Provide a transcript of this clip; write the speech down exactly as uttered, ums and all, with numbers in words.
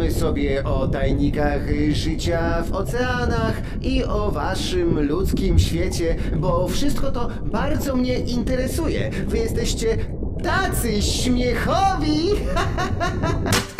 Pogadamy sobie o tajnikach życia w oceanach i o waszym ludzkim świecie, bo wszystko to bardzo mnie interesuje. Wy jesteście tacy śmiechowi!